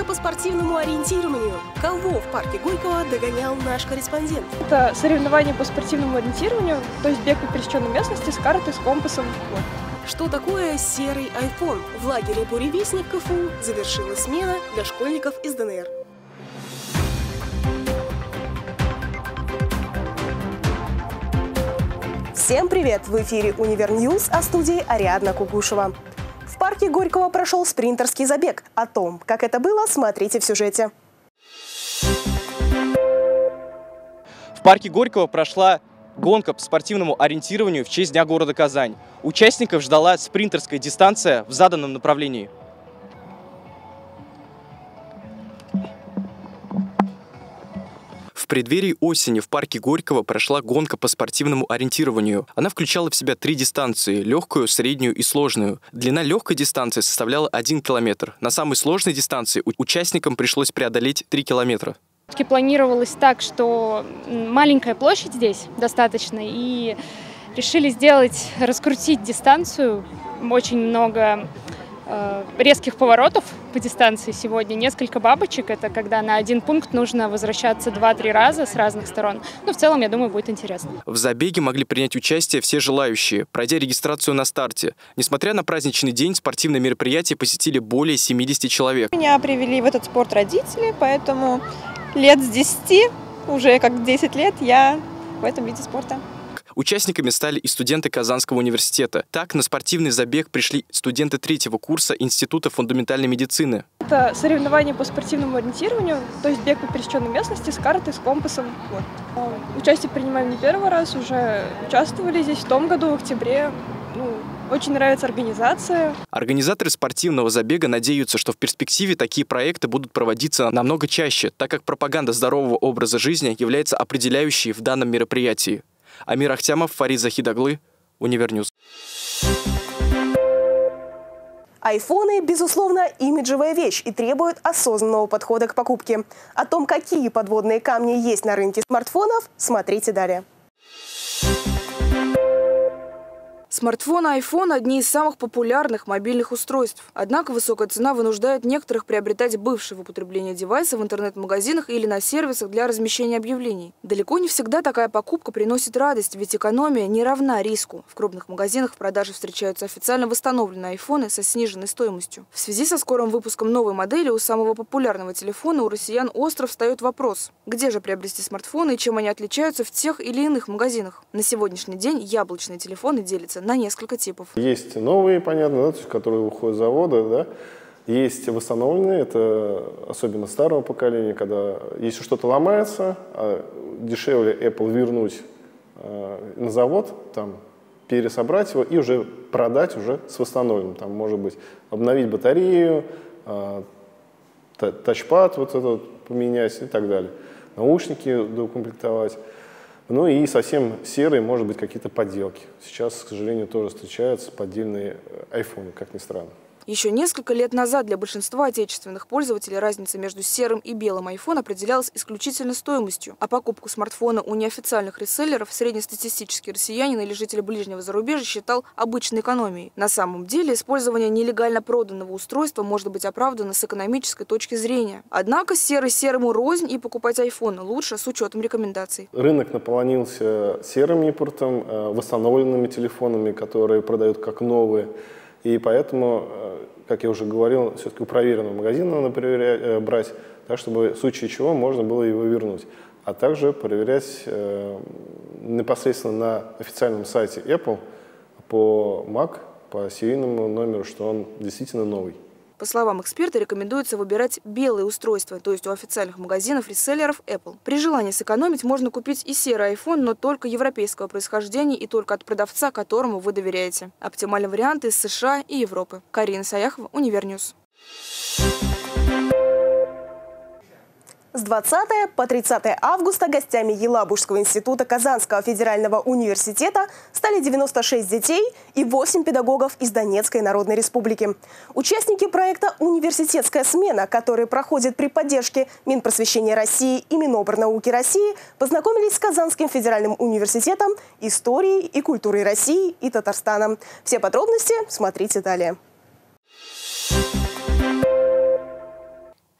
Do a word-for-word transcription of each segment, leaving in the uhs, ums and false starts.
Гонка по спортивному ориентированию. Кого в парке Горького догонял наш корреспондент? Это соревнования по спортивному ориентированию, то есть бег по пересеченной местности с картой, с компасом. Вот. Что такое серый айфон? В лагере «Буревестник» КФУ завершилась смена для школьников из ДНР. Всем привет! В эфире Универньюз, а в студии Ариадна Кугушева. В парке Горького прошел спринтерский забег. О том, как это было, смотрите в сюжете. В парке Горького прошла гонка по спортивному ориентированию в честь Дня города Казань. Участников ждала спринтерская дистанция в заданном направлении. В преддверии осени в парке Горького прошла гонка по спортивному ориентированию. Она включала в себя три дистанции – легкую, среднюю и сложную. Длина легкой дистанции составляла один километр. На самой сложной дистанции участникам пришлось преодолеть три километра. Планировалось так, что маленькая площадь здесь достаточно, и решили сделать, раскрутить дистанцию. Очень много э, резких поворотов по дистанции сегодня. Несколько бабочек. Это когда на один пункт нужно возвращаться два-три раза с разных сторон. Но в целом, я думаю, будет интересно. В забеге могли принять участие все желающие, пройдя регистрацию на старте. Несмотря на праздничный день, спортивное мероприятие посетили более семидесяти человек. Меня привели в этот спорт родители, поэтому лет с десяти, уже как десять лет, я в этом виде спорта. Участниками стали и студенты Казанского университета. Так, на спортивный забег пришли студенты третьего курса Института фундаментальной медицины. Это соревнования по спортивному ориентированию, то есть бег по пересеченной местности с картой, с компасом. Вот. Участие принимаем не первый раз, уже участвовали здесь в том году, в октябре. Ну, очень нравится организация. Организаторы спортивного забега надеются, что в перспективе такие проекты будут проводиться намного чаще, так как пропаганда здорового образа жизни является определяющей в данном мероприятии. Амир Ахтямов, Фарид Захидаглы, Универньюз. Айфоны, безусловно, имиджевая вещь и требуют осознанного подхода к покупке. О том, какие подводные камни есть на рынке смартфонов, смотрите далее. Смартфоны iPhone – одни из самых популярных мобильных устройств. Однако высокая цена вынуждает некоторых приобретать бывшие в употреблении девайсы в интернет-магазинах или на сервисах для размещения объявлений. Далеко не всегда такая покупка приносит радость, ведь экономия не равна риску. В крупных магазинах в продаже встречаются официально восстановленные айфоны со сниженной стоимостью. В связи со скорым выпуском новой модели у самого популярного телефона у россиян остро встает вопрос: где же приобрести смартфоны и чем они отличаются в тех или иных магазинах? На сегодняшний день яблочные телефоны делятся на несколько типов. Есть новые, понятно, да, то есть, которые выходят с завода, да. Есть восстановленные, это особенно старого поколения, когда если что-то ломается, а дешевле Apple вернуть э, на завод, там, пересобрать его и уже продать уже с восстановленным. Там, может быть, обновить батарею, э, тачпад вот этот поменять и так далее. Наушники доукомплектовать. Ну и совсем серые, может быть, какие-то подделки. Сейчас, к сожалению, тоже встречаются поддельные айфоны, как ни странно. Еще несколько лет назад для большинства отечественных пользователей разница между серым и белым iPhone определялась исключительно стоимостью, а покупку смартфона у неофициальных реселлеров среднестатистический россиянин или житель ближнего зарубежья считал обычной экономией. На самом деле использование нелегально проданного устройства может быть оправдано с экономической точки зрения. Однако серый серому рознь, и покупать iPhone лучше с учетом рекомендаций. Рынок наполнился серым импортом, восстановленными телефонами, которые продают как новые. И поэтому, как я уже говорил, все-таки у проверенного магазина надо проверять, брать, так, чтобы в случае чего можно было его вернуть. А также проверять э, непосредственно на официальном сайте Apple по Mac, по серийному номеру, что он действительно новый. По словам эксперта, рекомендуется выбирать белые устройства, то есть у официальных магазинов реселлеров Apple. При желании сэкономить можно купить и серый iPhone, но только европейского происхождения и только от продавца, которому вы доверяете. Оптимальный вариант из США и Европы. Карина Саяхова, Универньюз. С двадцатого по тридцатое августа гостями Елабужского института Казанского федерального университета стали девяносто шесть детей и восемь педагогов из Донецкой Народной Республики. Участники проекта «Университетская смена», который проходит при поддержке Минпросвещения России и Минобрнауки России, познакомились с Казанским федеральным университетом, историей и культурой России и Татарстана. Все подробности смотрите далее.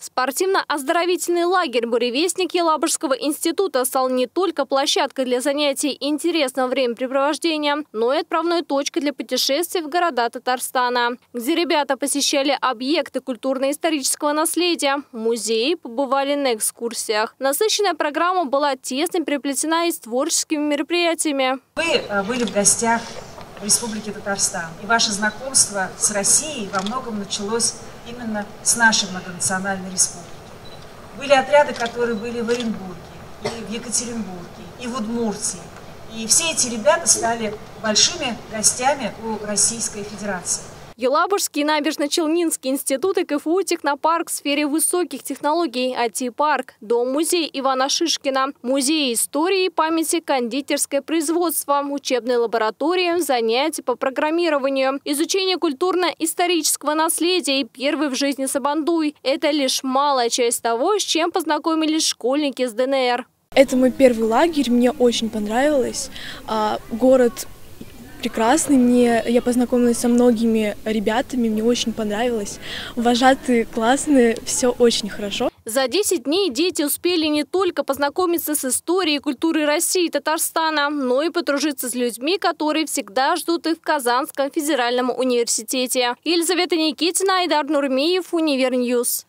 Спортивно-оздоровительный лагерь «Буревестник» Елабужского института стал не только площадкой для занятий и интересного времяпрепровождения, но и отправной точкой для путешествий в города Татарстана, где ребята посещали объекты культурно-исторического наследия, музеи, побывали на экскурсиях. Насыщенная программа была тесно переплетена и с творческими мероприятиями. Вы были в гостях в Республике Татарстан, и ваше знакомство с Россией во многом началось именно с нашей многонациональной республики. Были отряды, которые были в Оренбурге, и в Екатеринбурге, и в Удмуртии. И все эти ребята стали большими гостями у Российской Федерации. Елабужский набережно-Челнинский институт и КФУ «Технопарк» в сфере высоких технологий, ай ти-парк, дом-музей Ивана Шишкина, музей истории и памяти, кондитерское производство, учебные лаборатории, занятия по программированию, изучение культурно-исторического наследия и первый в жизни сабантуй. Это лишь малая часть того, с чем познакомились школьники с ДНР. Это мой первый лагерь, мне очень понравилось. Город прекрасный, мне, я познакомилась со многими ребятами, мне очень понравилось. Вожатые классные, все очень хорошо. За десять дней дети успели не только познакомиться с историей и культурой России и Татарстана, но и подружиться с людьми, которые всегда ждут их в Казанском федеральном университете. Елизавета Никитина, Айдар Нурмиев, Универньюз.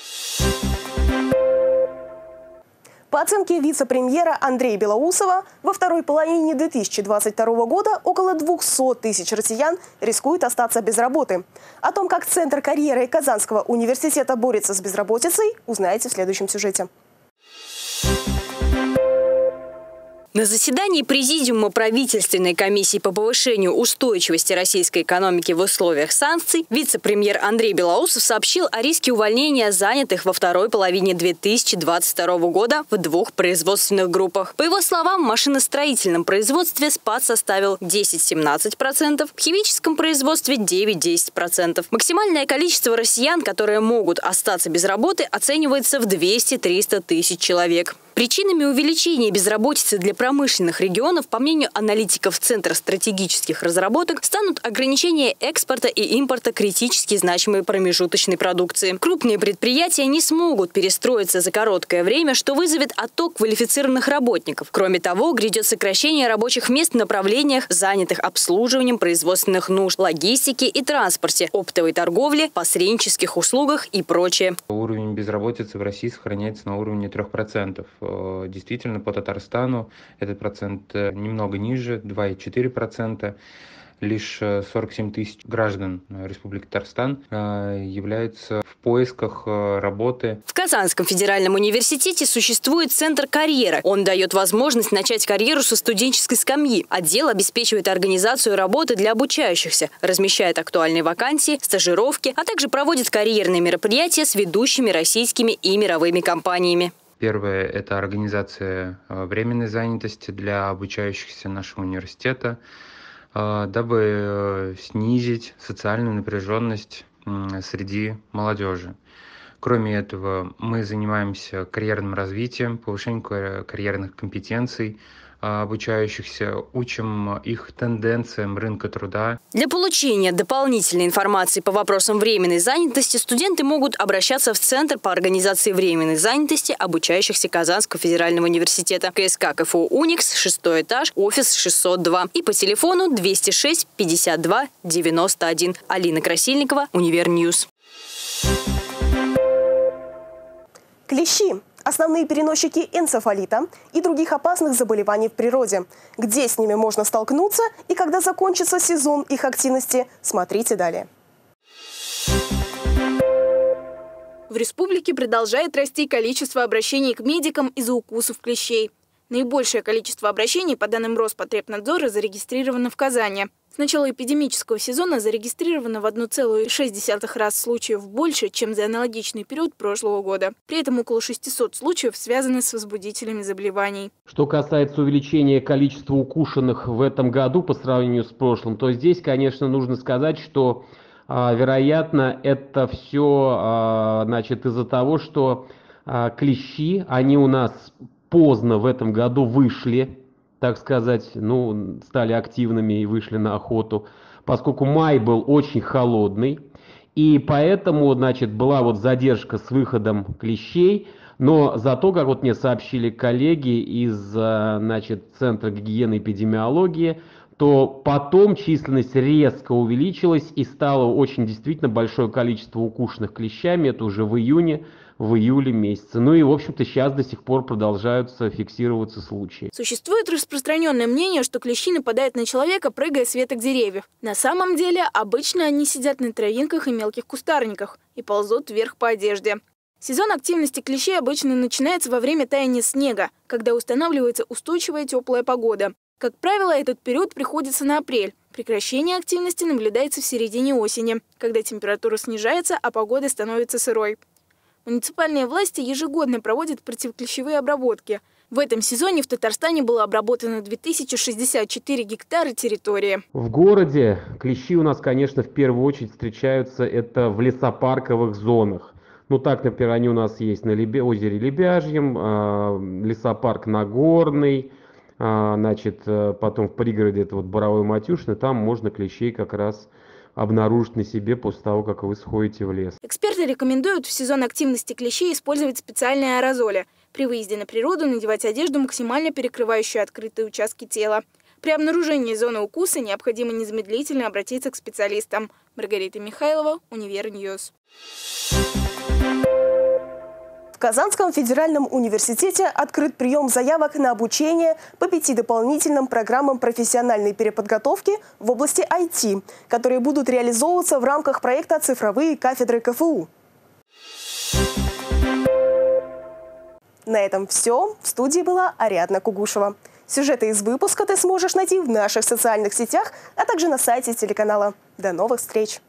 По оценке вице-премьера Андрея Белоусова, во второй половине две тысячи двадцать второго года около двухсот тысяч россиян рискуют остаться без работы. О том, как Центр карьеры Казанского университета борется с безработицей, узнаете в следующем сюжете. На заседании Президиума правительственной комиссии по повышению устойчивости российской экономики в условиях санкций вице-премьер Андрей Белоусов сообщил о риске увольнения занятых во второй половине две тысячи двадцать второго года в двух производственных группах. По его словам, в машиностроительном производстве спад составил десять-семнадцать процентов, в химическом производстве девять-десять процентов. Максимальное количество россиян, которые могут остаться без работы, оценивается в двести-триста тысяч человек. Причинами увеличения безработицы для промышленных регионов, по мнению аналитиков Центра стратегических разработок, станут ограничения экспорта и импорта критически значимой промежуточной продукции. Крупные предприятия не смогут перестроиться за короткое время, что вызовет отток квалифицированных работников. Кроме того, грядет сокращение рабочих мест в направлениях, занятых обслуживанием производственных нужд, логистике и транспорте, оптовой торговле, посреднических услугах и прочее. Уровень безработицы в России сохраняется на уровне трёх процентов. Действительно, по Татарстану этот процент немного ниже, два и четыре десятых процента. Лишь сорок семь тысяч граждан Республики Татарстан являются в поисках работы. В Казанском федеральном университете существует Центр карьеры. Он дает возможность начать карьеру со студенческой скамьи. Отдел обеспечивает организацию работы для обучающихся, размещает актуальные вакансии, стажировки, а также проводит карьерные мероприятия с ведущими российскими и мировыми компаниями. Первое – это организация временной занятости для обучающихся нашего университета, дабы снизить социальную напряженность среди молодежи. Кроме этого, мы занимаемся карьерным развитием, повышением карьерных компетенций обучающихся, учим их тенденциям рынка труда. Для получения дополнительной информации по вопросам временной занятости студенты могут обращаться в Центр по организации временной занятости обучающихся Казанского федерального университета, КСК КФУ «Уникс», шестой этаж, офис шестьсот два и по телефону двести шесть пятьдесят два девяносто один. Алина Красильникова, Универньюз. Клещи – основные переносчики энцефалита и других опасных заболеваний в природе. Где с ними можно столкнуться и когда закончится сезон их активности, смотрите далее. В республике продолжает расти количество обращений к медикам из-за укусов клещей. Наибольшее количество обращений, по данным Роспотребнадзора, зарегистрировано в Казани. С начала эпидемического сезона зарегистрировано в одна целая шесть десятых раз случаев больше, чем за аналогичный период прошлого года. При этом около шестисот случаев связаны с возбудителями заболеваний. Что касается увеличения количества укушенных в этом году по сравнению с прошлым, то здесь, конечно, нужно сказать, что, вероятно, это все, значит, из-за того, что клещи, они у нас поздно в этом году вышли, так сказать, ну, стали активными и вышли на охоту, поскольку май был очень холодный, И поэтому, значит, была вот задержка с выходом клещей. Но зато, как вот мне сообщили коллеги из, значит, Центра гигиены и эпидемиологии, то потом численность резко увеличилась и стало очень действительно большое количество укушенных клещами. Это уже в июне, в июле месяце. Ну и, в общем-то, сейчас до сих пор продолжаются фиксироваться случаи. Существует распространенное мнение, что клещи нападают на человека, прыгая с веток деревьев. На самом деле, обычно они сидят на травинках и мелких кустарниках и ползут вверх по одежде. Сезон активности клещей обычно начинается во время таяния снега, когда устанавливается устойчивая теплая погода. Как правило, этот период приходится на апрель. Прекращение активности наблюдается в середине осени, когда температура снижается, а погода становится сырой. Муниципальные власти ежегодно проводят противоклещевые обработки. В этом сезоне в Татарстане было обработано две тысячи шестьдесят четыре гектара территории. В городе клещи у нас, конечно, в первую очередь встречаются это в лесопарковых зонах. Ну так, например, они у нас есть на Лебе... озере Лебяжьем, э, лесопарк Нагорный, э, значит, э, потом в пригороде это вот Боровой Матюшино, там можно клещей как раз обнаружить на себе после того, как вы сходите в лес. Эксперты рекомендуют в сезон активности клещей использовать специальные аэрозоли. При выезде на природу надевать одежду, максимально перекрывающую открытые участки тела. При обнаружении зоны укуса необходимо незамедлительно обратиться к специалистам. Маргарита Михайлова, Универньюз. В Казанском федеральном университете открыт прием заявок на обучение по пяти дополнительным программам профессиональной переподготовки в области ай ти, которые будут реализовываться в рамках проекта «Цифровые кафедры ка эф у». На этом все. В студии была Ариадна Кугушева. Сюжеты из выпуска ты сможешь найти в наших социальных сетях, а также на сайте телеканала. До новых встреч!